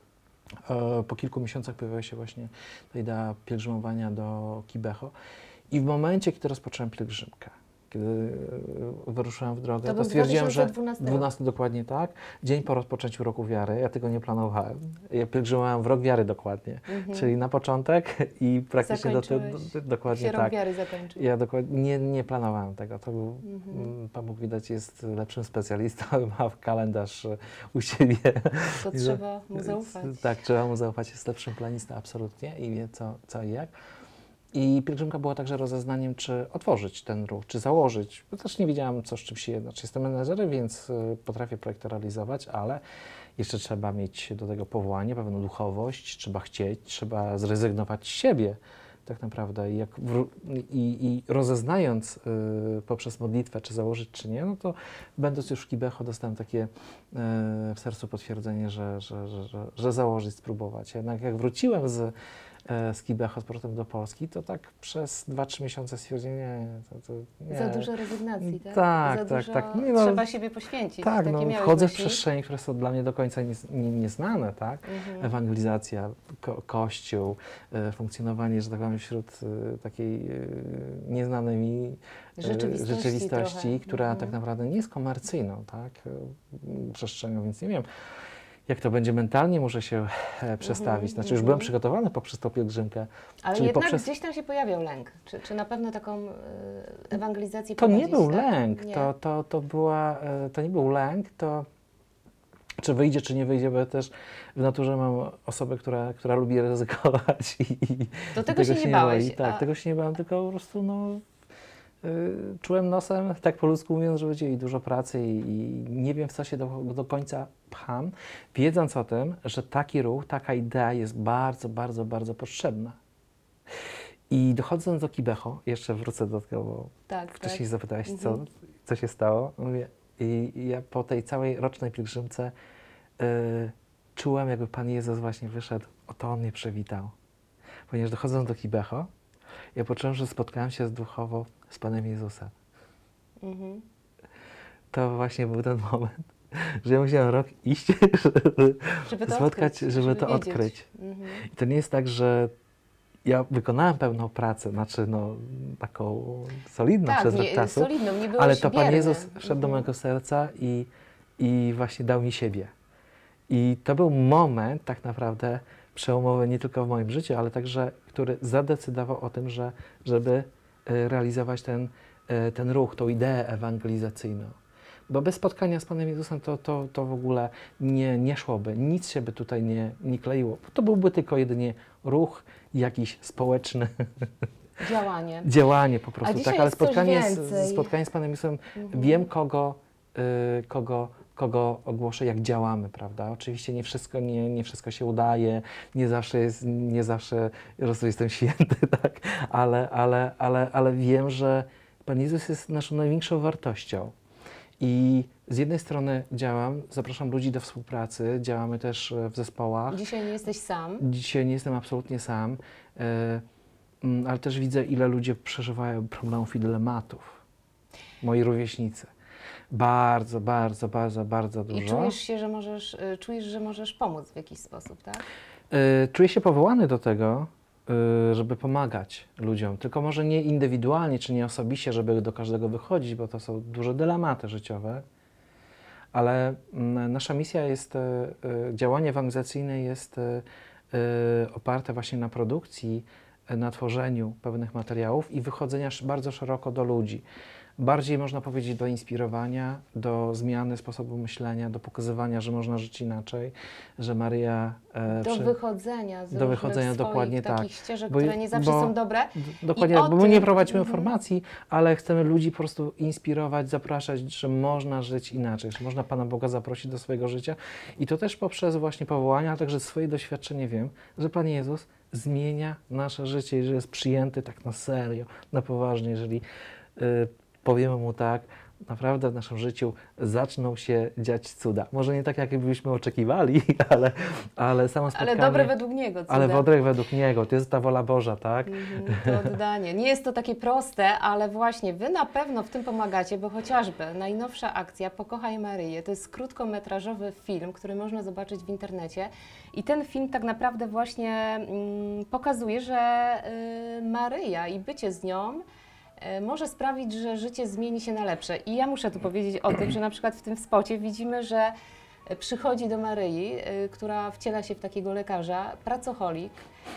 E, Po kilku miesiącach pojawiła się właśnie ta idea pielgrzymowania do Kibeho i w momencie, kiedy rozpocząłem pielgrzymkę, kiedy e, wyruszyłem w drogę, To to, był stwierdziłem, że dwa tysiące dwunasty rok. dwunasty dokładnie tak, dzień po rozpoczęciu roku wiary, ja tego nie planowałem. Ja pielgrzymowałem w rok wiary dokładnie, Mhm. czyli na początek i praktycznie do, do, Zakończyłeś do, dokładnie się rok tak. wiary zakończył. Ja dokładnie nie, nie planowałem tego. To był, Mhm. mm, Pan Bóg widać jest lepszym specjalistą, ma w kalendarz e, u siebie. To I że- trzeba mu zaufać. Tak, trzeba mu zaufać, jest lepszym planistą absolutnie i wie co, co i jak. I pielgrzymka była także rozeznaniem, czy otworzyć ten ruch, czy założyć. Bo też nie wiedziałam, co z czym się je. Znaczy jestem menedżerem, więc y, potrafię projekty realizować, ale jeszcze trzeba mieć do tego powołanie, pewną duchowość, trzeba chcieć, trzeba zrezygnować z siebie tak naprawdę. I, jak wró- i, i rozeznając y, poprzez modlitwę, czy założyć, czy nie, no to będąc już w Kibeho dostałem takie y, w sercu potwierdzenie, że, że, że, że, że założyć, spróbować. Jednak jak wróciłem z e, z Kibeho z powrotem do Polski, to tak przez dwa trzy miesiące stwierdzenie, to, to nie. Za dużo rezygnacji, tak? Tak, Za tak, dużo tak. Nie, no, trzeba siebie poświęcić. Tak, Takie no, miałeś wchodzę w myśli? przestrzenie, które są dla mnie do końca nie, nie, nieznane, tak? Mhm. Ewangelizacja, ko kościół, e, funkcjonowanie, że tak powiem, wśród e, takiej e, nieznanej mi e, Rzeczywistości rzeczywistości trochę. która Mhm. tak naprawdę nie jest komercyjną, tak? E, przestrzenią, więc nie wiem, jak to będzie mentalnie, muszę się e, przestawić. Znaczy już byłem mhm. przygotowany poprzez tą pielgrzymkę. Ale czyli jednak poprzez- gdzieś tam się pojawiał lęk. Czy, czy na pewno taką y, ewangelizację To nie prowadzić, był tak? lęk, Nie. to, to, to, była, e, to nie był lęk, to czy wyjdzie, czy nie wyjdzie, bo ja też w naturze mam osobę, która, która lubi ryzykować i, i Do i tego się nie bałeś, boi. Tak, a- tego się nie bałem, tylko po prostu no, y, czułem nosem, tak po ludzku mówiąc, że będzie jej dużo pracy i, i nie wiem, w co się do, do końca pcham, wiedząc o tym, że taki ruch, taka idea jest bardzo, bardzo, bardzo potrzebna. I dochodząc do Kibeho, jeszcze wrócę do tego, bo Tak, wcześniej tak. zapytałeś, co, Mhm. co się stało. Mówię, i, i ja po tej całej rocznej pielgrzymce y, czułem, jakby Pan Jezus właśnie wyszedł, oto On mnie przywitał. Ponieważ dochodząc do Kibeho, ja poczułem, że spotkałem się z duchowo z Panem Jezusem. Mhm. To właśnie był ten moment, że ja musiałem rok iść, żeby, Żeby to spotkać, odkryć, żeby, to wiedzieć. odkryć. Mhm. I to nie jest tak, że ja wykonałem pewną pracę, znaczy no, taką solidną Tak, przez rok nie, czasu, solidną, nie byłeś ale to Pan bierny. Jezus wszedł do Mhm. mojego serca i, i właśnie dał mi siebie. I to był moment tak naprawdę przełomowy nie tylko w moim życiu, ale także, który zadecydował o tym, że żeby e, realizować ten, e, ten ruch, tą ideę ewangelizacyjną. Bo bez spotkania z Panem Jezusem to, to, to w ogóle nie, nie szłoby, nic się by tutaj nie, nie kleiło. To byłby tylko jedynie ruch jakiś społeczny, Działanie. działanie po A prostu, dzisiaj tak, ale jest coś spotkanie z, więcej. spotkanie z Panem Jezusem, Mhm. wiem kogo, y, kogo, kogo ogłoszę, jak działamy, prawda? Oczywiście nie wszystko, nie, nie wszystko się udaje, nie zawsze jest, nie zawsze po prostu jestem święty, tak, ale, ale, ale, ale wiem, że Pan Jezus jest naszą największą wartością. I z jednej strony działam, zapraszam ludzi do współpracy, działamy też e, w zespołach. Dzisiaj nie jesteś sam. Dzisiaj nie jestem absolutnie sam, e, mm, ale też widzę, ile ludzie przeżywają problemów i dylematów. Moi rówieśnicy. Bardzo, bardzo, bardzo, bardzo dużo. I czujesz się, że możesz, y, czujesz, że możesz pomóc w jakiś sposób, tak? E, Czuję się powołany do tego, e, żeby pomagać ludziom. Tylko może nie indywidualnie, czy nie osobiście, żeby do każdego wychodzić, bo to są duże dylematy życiowe. Ale mm, nasza misja jest, e, e, działanie ewangelizacyjne jest e, e, oparte właśnie na produkcji, e, na tworzeniu pewnych materiałów i wychodzenia sz- bardzo szeroko do ludzi. Bardziej można powiedzieć do inspirowania, do zmiany sposobu myślenia, do pokazywania, że można żyć inaczej, że Maryja... e, Do przy- wychodzenia z do różnych wychodzenia, swoich dokładnie tak. takich ścieżek, Bo je- które nie zawsze bo- są dobre. D- Dokładnie, o bo my nie tym- prowadzimy mhm. formacji, ale chcemy ludzi po prostu inspirować, zapraszać, że można żyć inaczej, że można Pana Boga zaprosić do swojego życia i to też poprzez właśnie powołania, ale także swoje doświadczenie wiem, że Pan Jezus zmienia nasze życie i że jest przyjęty tak na serio, na poważnie, jeżeli y, powiemy Mu tak, naprawdę w naszym życiu zaczną się dziać cuda. Może nie tak, jak byśmy oczekiwali, ale, ale samo spotkanie... Ale dobre według Niego cuda. Ale wodrek według Niego, to jest ta wola Boża, tak? Mhm, to oddanie. Nie jest to takie proste, ale właśnie Wy na pewno w tym pomagacie, bo chociażby najnowsza akcja Pokochaj Maryję to jest krótkometrażowy film, który można zobaczyć w internecie i ten film tak naprawdę właśnie mm, pokazuje, że y, Maryja i bycie z nią y, może sprawić, że życie zmieni się na lepsze. I ja muszę tu powiedzieć o tym, że na przykład w tym spocie widzimy, że przychodzi do Maryi, y, która wciela się w takiego lekarza, pracocholik,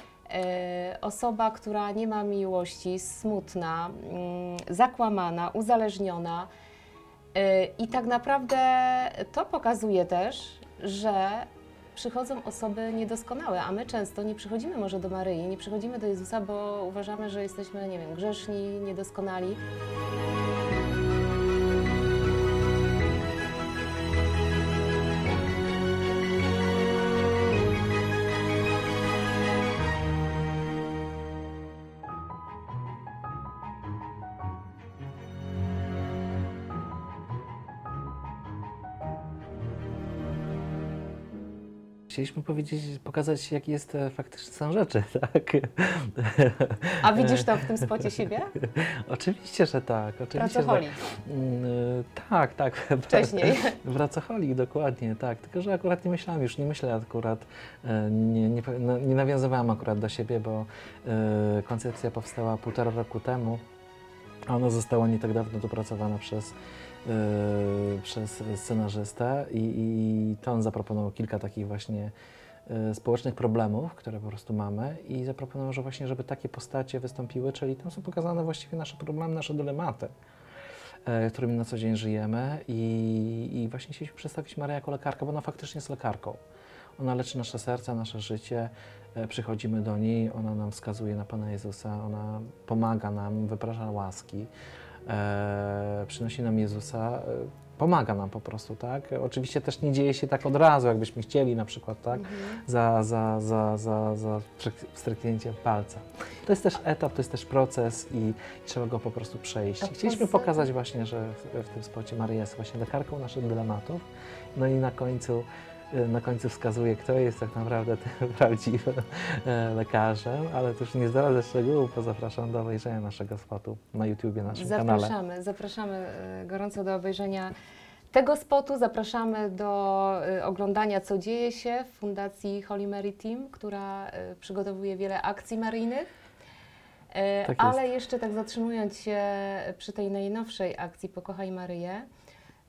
y, osoba, która nie ma miłości, smutna, y, zakłamana, uzależniona. Y, I tak naprawdę to pokazuje też, że przychodzą osoby niedoskonałe, a my często nie przychodzimy może do Maryi, nie przychodzimy do Jezusa, bo uważamy, że jesteśmy, nie wiem, grzeszni, niedoskonali. Chcieliśmy powiedzieć, pokazać, jaki jest e, faktyczny stan rzeczy, tak? A widzisz tam w tym spocie siebie? Oczywiście, że tak. Oczywiście, Pracocholik. Że, mm, y, tak, tak. Wcześniej. Pracocholik, dokładnie, tak. Tylko, że akurat nie myślałam już, nie myślę akurat, e, nie, nie, no, nie nawiązywałam akurat do siebie, bo e, koncepcja powstała półtora roku temu, a ona została nie tak dawno dopracowana przez Yy, przez scenarzystę i, i to on zaproponował kilka takich właśnie yy, społecznych problemów, które po prostu mamy i zaproponował, że właśnie, żeby takie postacie wystąpiły, czyli tam są pokazane właściwie nasze problemy, nasze dylematy, yy, którymi na co dzień żyjemy i, i właśnie chcieliśmy przedstawić Maryję jako lekarkę, bo ona faktycznie jest lekarką. Ona leczy nasze serca, nasze życie, yy, przychodzimy do niej, ona nam wskazuje na Pana Jezusa, ona pomaga nam, wyprasza łaski. E, przynosi nam Jezusa, e, pomaga nam po prostu, tak? Oczywiście też nie dzieje się tak od razu, jakbyśmy chcieli na przykład, tak? Mhm. Za, za, za, za, za stryknięciem palca. To jest też etap, to jest też proces i trzeba go po prostu przejść. A Chcieliśmy poza- pokazać właśnie, że w, w tym spocie Maryja jest właśnie lekarką naszych dylematów, no i na końcu na końcu wskazuje, kto jest tak naprawdę tym prawdziwym e, lekarzem, ale to już nie zdradzę szczegółów, bo zapraszam do obejrzenia naszego spotu na YouTubie, na naszym kanale. Zapraszamy, zapraszamy e, gorąco do obejrzenia tego spotu, zapraszamy do e, oglądania, co dzieje się w Fundacji Holy Mary Team, która e, przygotowuje wiele akcji maryjnych. E, Tak ale jest. jeszcze tak zatrzymując się przy tej najnowszej akcji Pokochaj Maryję,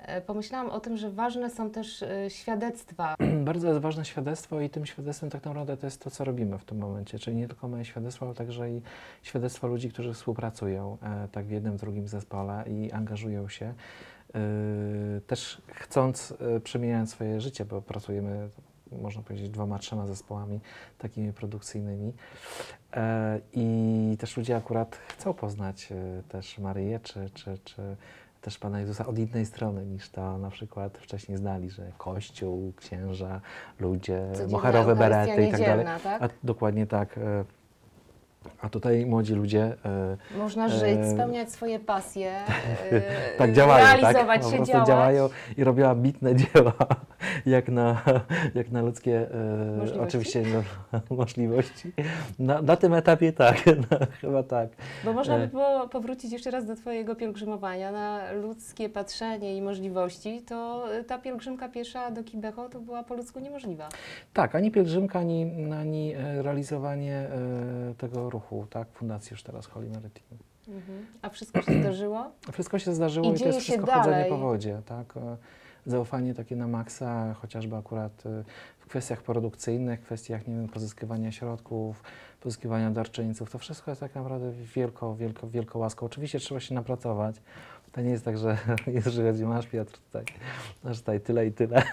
e, pomyślałam o tym, że ważne są też e, świadectwa. Bardzo jest ważne świadectwo i tym świadectwem tak naprawdę to jest to, co robimy w tym momencie. Czyli nie tylko moje świadectwo, ale także i świadectwo ludzi, którzy współpracują e, tak w jednym, w drugim zespole i angażują się. E, też chcąc, e, przemieniając swoje życie, bo pracujemy, można powiedzieć, dwoma, trzema zespołami takimi produkcyjnymi. E, I też ludzie akurat chcą poznać e, też Maryję, czy, czy, czy też Pana Jezusa od innej strony niż to na przykład wcześniej znali, że Kościół, księża, ludzie, Codzienna moherowe Eucharystia berety i tak dalej. niedzielna, tak? A dokładnie tak. e, A tutaj młodzi ludzie e, Można e, żyć, spełniać swoje pasje, e, tak działają, tak? realizować Po się, prostu działać. działają i robią ambitne dzieła, jak na, jak na ludzkie e, Możliwości? oczywiście no, możliwości. Na, na tym etapie tak, no, chyba tak. Bo można by E. było powrócić jeszcze raz do Twojego pielgrzymowania na ludzkie patrzenie i możliwości, to ta pielgrzymka piesza do Kibeho to była po ludzku niemożliwa. Tak, ani pielgrzymka, ani, ani e, realizowanie e, tego ruchu, tak, Fundacji już teraz Holy Mary Team. Mhm. A wszystko się zdarzyło? Wszystko się zdarzyło I i, to dzieje jest się wszystko dalej. chodzenie po wodzie, tak. E, Zaufanie takie na maksa, chociażby akurat e, w kwestiach produkcyjnych, w kwestiach, nie wiem, pozyskiwania środków, pozyskiwania darczyńców, to wszystko jest tak naprawdę wielką, wielką, wielką łaską. Oczywiście trzeba się napracować. To nie jest tak, że jeżeli chodzi, masz Piotr tutaj, masz tutaj tyle i tyle.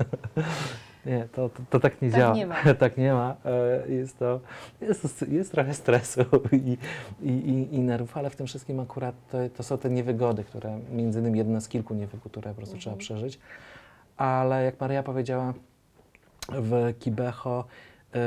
Nie, to, to, to tak nie Tak działa. nie ma. Tak nie ma. E, Jest to, jest, to, jest trochę stresu i, i, i, i nerwów, ale w tym wszystkim akurat to, to są te niewygody, które, między innymi jedna z kilku niewygód, które po prostu Mhm. trzeba przeżyć. Ale jak Maria powiedziała, w Kibeho e,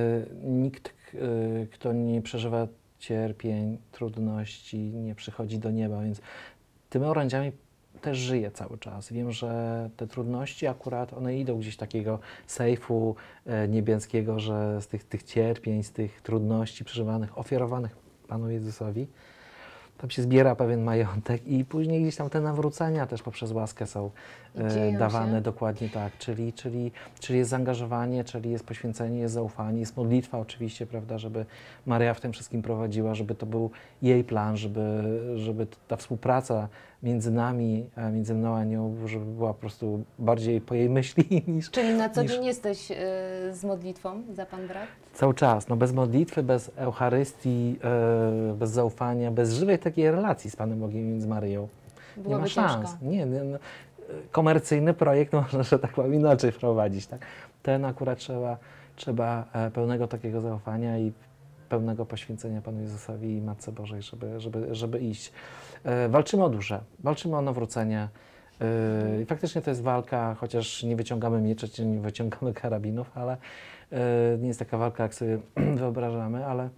nikt, e, kto nie przeżywa cierpień, trudności, nie przychodzi do nieba, więc tymi orędziami też żyję cały czas. Wiem, że te trudności akurat, one idą gdzieś takiego sejfu e, niebieskiego, że z tych, tych cierpień, z tych trudności przeżywanych, ofiarowanych Panu Jezusowi, tam się zbiera pewien majątek i później gdzieś tam te nawrócenia też poprzez łaskę są I dzieją e, się. dawane, dokładnie tak, czyli, czyli, czyli jest zaangażowanie, czyli jest poświęcenie, jest zaufanie, jest modlitwa oczywiście, prawda, żeby Maryja w tym wszystkim prowadziła, żeby to był jej plan, żeby, żeby ta współpraca między nami, a między mną a nią, żeby była po prostu bardziej po jej myśli niż Czyli na co niż- dzień jesteś y, z modlitwą za Pan Brat? cały czas. No bez modlitwy, bez Eucharystii, e, bez zaufania, bez żywej takiej relacji z Panem Bogiem i z Maryją. Byłoby nie ma szans. ciężko. Nie, nie, no, komercyjny projekt można, że tak powiem, inaczej wprowadzić. Tak? Ten akurat trzeba, trzeba e, pełnego takiego zaufania i pełnego poświęcenia Panu Jezusowi i Matce Bożej, żeby, żeby, żeby iść. E, walczymy o duszę, walczymy o nawrócenie. E, I faktycznie to jest walka, chociaż nie wyciągamy mieczy, czy nie wyciągamy karabinów, ale e, nie jest taka walka, jak sobie wyobrażamy, ale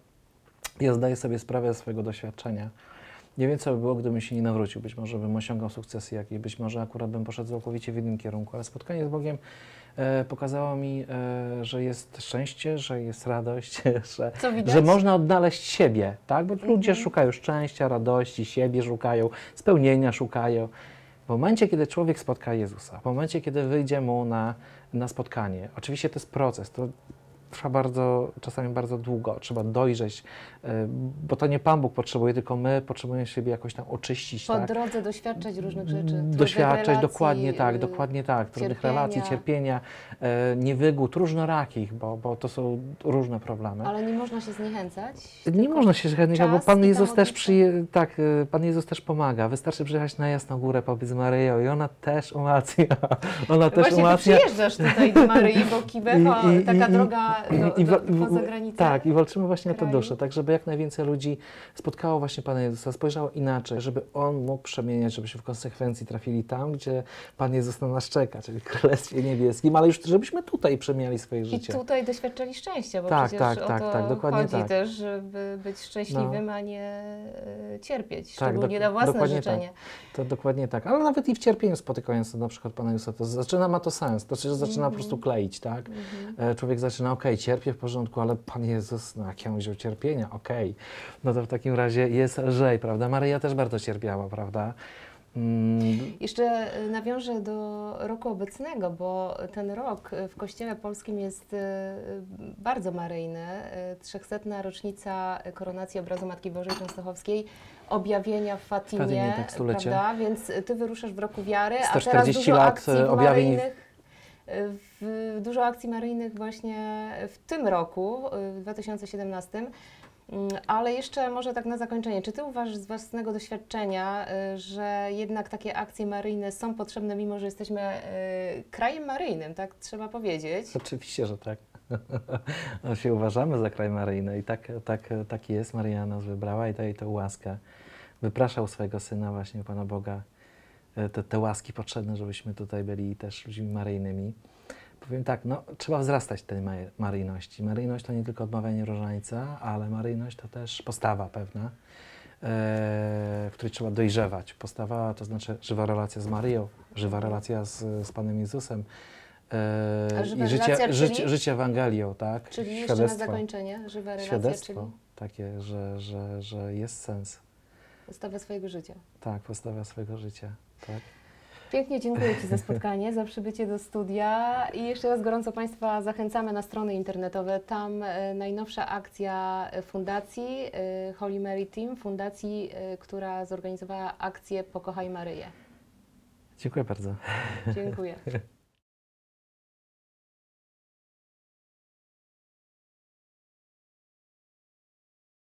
ja zdaję sobie sprawę ze swojego doświadczenia. Nie wiem, co by było, gdybym się nie nawrócił. Być może bym osiągał sukcesy jakieś, być może akurat bym poszedł całkowicie w innym kierunku, ale spotkanie z Bogiem e, pokazało mi, e, że jest szczęście, że jest radość, że, Co widać? że można odnaleźć siebie, tak? Bo ludzie Mhm. szukają szczęścia, radości, siebie szukają, spełnienia szukają. W momencie, kiedy człowiek spotka Jezusa, w momencie, kiedy wyjdzie mu na, na spotkanie, oczywiście to jest proces, to trwa bardzo, czasami bardzo długo, trzeba dojrzeć, y, bo to nie Pan Bóg potrzebuje, tylko my potrzebujemy siebie jakoś tam oczyścić, Po tak? drodze doświadczać różnych rzeczy. trudnych Doświadczać, relacji, dokładnie tak, y, dokładnie tak. Trudnych cierpienia. relacji, cierpienia, e, niewygód, różnorakich, bo, bo to są różne problemy. Ale nie można się zniechęcać. Nie tylko można się zniechęcić, bo czas Pan i ta Jezus też modlitwa. przyje, tak, y, Pan Jezus też pomaga. Wystarczy przyjechać na Jasną Górę, powiedz Maryjo i ona też umacnia. Ona też Właśnie ty umacnia. przyjeżdżasz tutaj do Maryi, bo Kibeho, I- i- taka i- droga do, I do, wa- poza granicę. Tak, i walczymy właśnie o tę kraju. duszę, tak żeby jak najwięcej ludzi spotkało właśnie Pana Jezusa, spojrzało inaczej, żeby On mógł przemieniać, żebyśmy w konsekwencji trafili tam, gdzie Pan Jezus na nas czeka, czyli w Królestwie Niebieskim, ale już żebyśmy tutaj przemieniali swoje I życie. tutaj doświadczali szczęścia, bo Tak, przecież tak, o tak, to tak, dokładnie chodzi tak. też, żeby być szczęśliwym, a nie e, cierpieć, Tak, szczególnie dok- na własne dokładnie życzenie. To dokładnie tak, ale nawet i w cierpieniu spotykając na przykład Pana Jezusa, to zaczyna ma to sens, to się zaczyna po prostu kleić, tak? Mhm. E, Człowiek zaczyna, okej, cierpię w porządku, ale Pan Jezus, no jak ja on wziął cierpienia, okej. No to w takim razie jest lżej, prawda? Maryja też bardzo cierpiała, prawda? Mm, Jeszcze y, nawiążę do roku obecnego, bo ten rok w Kościele Polskim jest y, bardzo maryjny. Y, Trzechsetna rocznica koronacji obrazu Matki Bożej Częstochowskiej, objawienia w Fatimie, Fatimie, tak, stulecie. prawda? Więc Ty wyruszasz w roku wiary, a sto teraz czterdzieści dużo lat, akcji y, objawień. maryjnych. y, W, dużo akcji maryjnych właśnie w tym roku, y, w dwa tysiące siedemnastym. Mm, Ale jeszcze może tak na zakończenie, czy Ty uważasz z własnego doświadczenia, y, że jednak takie akcje maryjne są potrzebne, mimo że jesteśmy y, krajem maryjnym, tak trzeba powiedzieć? Oczywiście, że tak. No, się uważamy za kraj maryjny i tak, tak, tak jest. Maryja nas wybrała i daje tę łaskę. Wypraszał swojego Syna właśnie u Pana Boga, e, te, te łaski potrzebne, żebyśmy tutaj byli też ludźmi maryjnymi. Powiem tak, no, trzeba wzrastać w tej ma- maryjności. Maryjność to nie tylko odmawianie różańca, ale maryjność to też postawa pewna, e, w której trzeba dojrzewać. Postawa to znaczy żywa relacja z Maryją, żywa relacja z, z Panem Jezusem. A E, żywa I życie, relacja, życie, czyli? życie Ewangelią, tak? Czyli jeszcze na Świadectwo. zakończenie, żywa relacja, Świadectwo czyli takie, że, że, że jest sens. postawę swojego życia. Tak, postawa swojego życia. Tak. Pięknie dziękuję Ci za spotkanie, za przybycie do studia i jeszcze raz gorąco Państwa zachęcamy na strony internetowe. Tam e, najnowsza akcja fundacji e, Holy Mary Team, fundacji, e, która zorganizowała akcję Pokochaj Maryję. Dziękuję bardzo. Dziękuję.